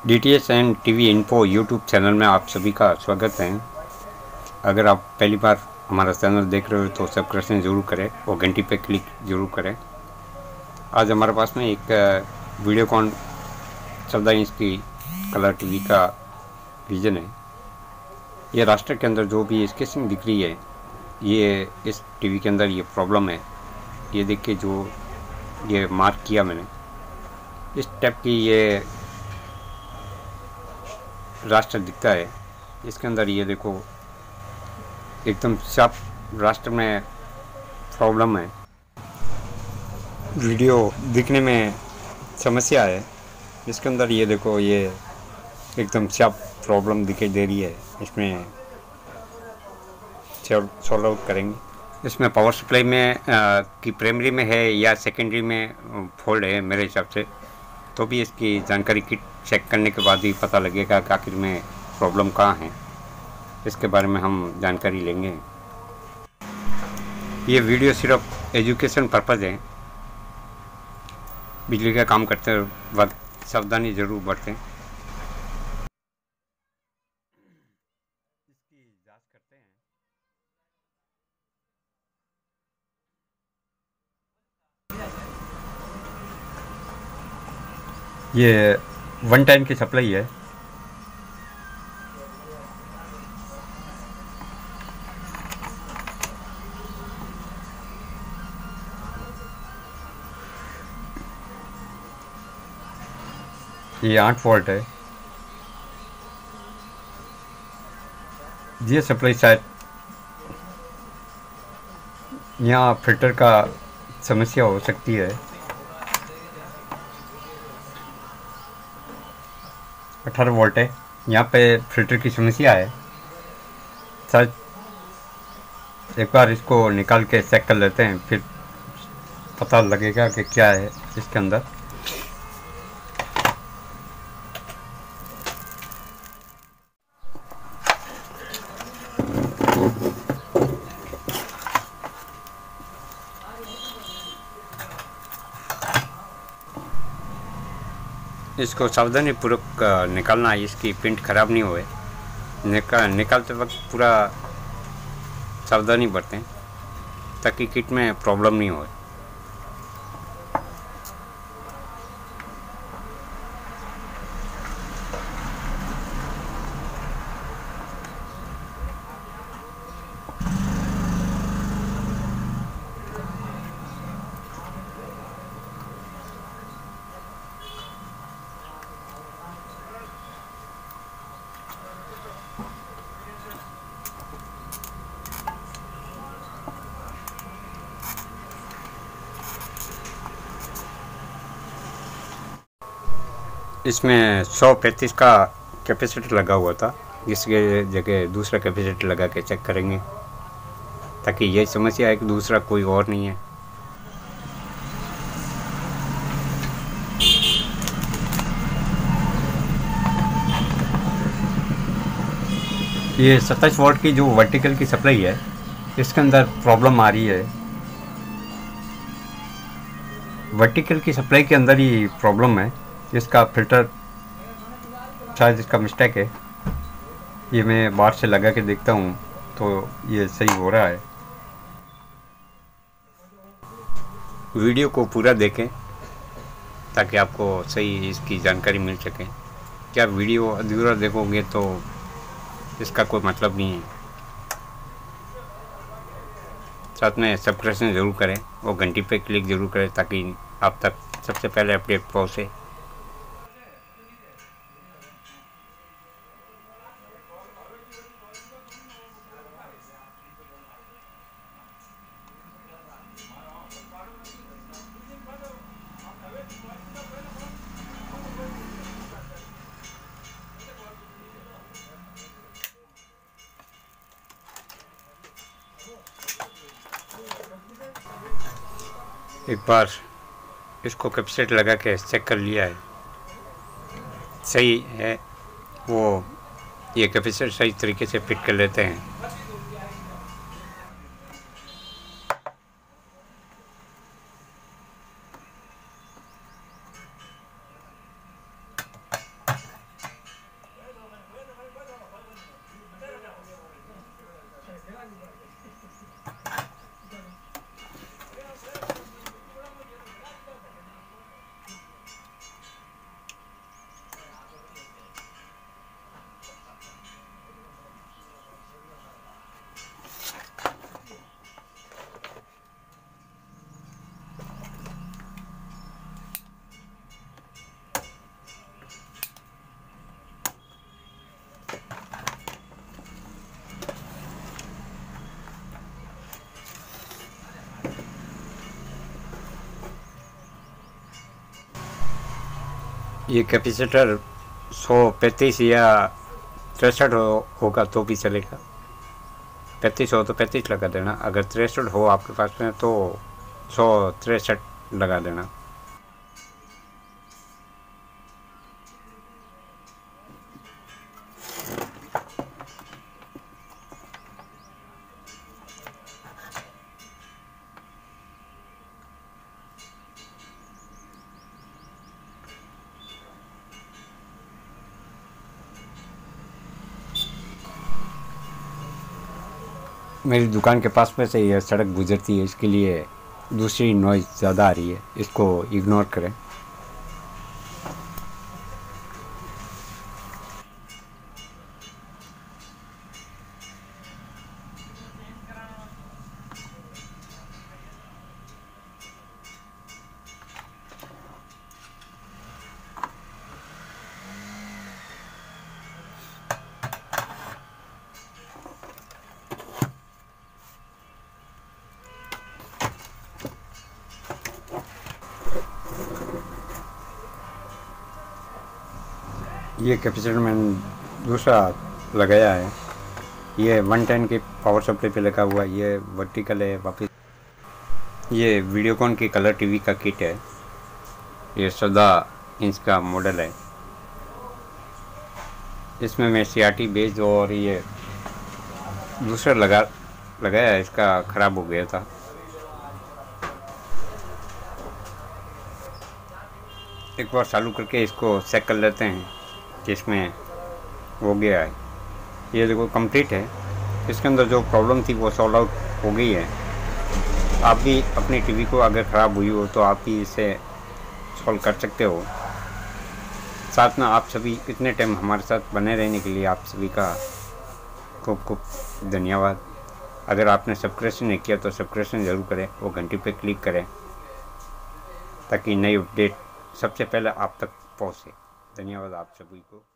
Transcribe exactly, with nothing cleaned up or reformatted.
D T H and T V info YouTube channel में आप सभी का स्वागत है। अगर आप पहली बार हमारा चैनल देख रहे हो तो सब्सक्रिप्शन ज़रूर करें और घंटी पे क्लिक ज़रूर करें। आज हमारे पास में एक वीडियोकॉन चौदह इंच की कलर टीवी का विज़न है। ये रास्टर के अंदर जो भी स्केचिंग दिख रही है, ये इस टीवी के अंदर ये प्रॉब्लम है। ये देखिए, जो ये मार्क किया मैंने, इस टाइप की ये रास्टर दिखता है। इसके अंदर ये देखो, एकदम साफ रास्टर में प्रॉब्लम है। वीडियो दिखने में समस्या है। इसके अंदर ये देखो, ये एकदम साफ प्रॉब्लम दिखाई दे रही है। इसमें सॉल्व आउट करेंगे। इसमें पावर सप्लाई में आ, की प्राइमरी में है या सेकेंडरी में फॉल्ट है मेरे हिसाब से। तो भी इसकी जानकारी किट चेक करने के बाद ही पता लगेगा कि आखिर में प्रॉब्लम कहाँ है। इसके बारे में हम जानकारी लेंगे। ये वीडियो सिर्फ एजुकेशन पर्पज़ है। बिजली का काम करते वक्त सावधानी ज़रूर बरतें। इसकी जांच करते हैं। ये वन टाइम की सप्लाई है। ये आठ वोल्ट है। ये सप्लाई शायद यहाँ फिल्टर का समस्या हो सकती है। अठारह वोल्ट है। यहाँ पे फिल्टर की समस्या है। शायद एक बार इसको निकाल के चेक कर लेते हैं, फिर पता लगेगा कि क्या है इसके अंदर। इसको सावधानी पूर्वक निकालना, इसकी प्रिंट खराब नहीं होए। निकाल निकालते वक्त पूरा सावधानी बरतें ताकि किट में प्रॉब्लम नहीं होए। इसमें सौ पैंतीस का कैपेसिटर लगा हुआ था, जिसके जगह दूसरा कैपेसिटर लगा के चेक करेंगे ताकि यही समस्या है कि दूसरा कोई और नहीं है। ये सत्ताईस वोल्ट की जो वर्टिकल की सप्लाई है, इसके अंदर प्रॉब्लम आ रही है। वर्टिकल की सप्लाई के अंदर ही प्रॉब्लम है। इसका फिल्टर शायद इसका मिस्टेक है। ये मैं बाहर से लगा के देखता हूँ तो ये सही हो रहा है। वीडियो को पूरा देखें ताकि आपको सही इसकी जानकारी मिल सके। क्या वीडियो अधूरा देखोगे तो इसका कोई मतलब नहीं है। साथ में सब्सक्रिप्शन ज़रूर करें और घंटी पे क्लिक ज़रूर करें ताकि आप तक सबसे पहले अपडेट पहुँचे। एक बार इसको कैपेसिटर लगा के चेक कर लिया है, सही है। वो ये कैपेसिटर सही तरीके से फिट कर लेते हैं। ये कैपेसिटर सौ पैंतीस या तिरसठ हो, होगा तो भी चलेगा। पैंतीस हो तो पैंतीस लगा देना, अगर तिरसठ हो आपके पास में तो सौ तिरसठ लगा देना। मेरी दुकान के पास में से यह सड़क गुजरती है, इसके लिए दूसरी नॉइज़ ज़्यादा आ रही है, इसको इग्नोर करें। ये कैपेसिटर मैंने दूसरा लगाया है, ये वन टेन के पावर सप्लाई पे लगा हुआ है। ये वर्टिकल है वापस। ये वीडियोकॉन की कलर टीवी का किट है, ये चौदह इंच का मॉडल है। इसमें मैं सी आर टी बेस्ड और ये दूसरा लगा लगाया, इसका ख़राब हो गया था। एक बार चालू करके इसको चेक कर लेते हैं कि इसमें हो गया है। ये देखो कंप्लीट है, इसके अंदर जो प्रॉब्लम थी वो सॉल्व आउट हो गई है। आप भी अपनी टीवी को अगर ख़राब हुई हो तो आप भी इसे सॉल्व कर सकते हो। साथ में आप सभी इतने टाइम हमारे साथ बने रहने के लिए आप सभी का खूब खूब धन्यवाद। अगर आपने सब्सक्रिप्शन नहीं किया तो सब्सक्रिप्शन ज़रूर करें और घंटी पे क्लिक करें ताकि नई अपडेट सबसे पहले आप तक पहुँचे। धन्यवाद आप सभी को।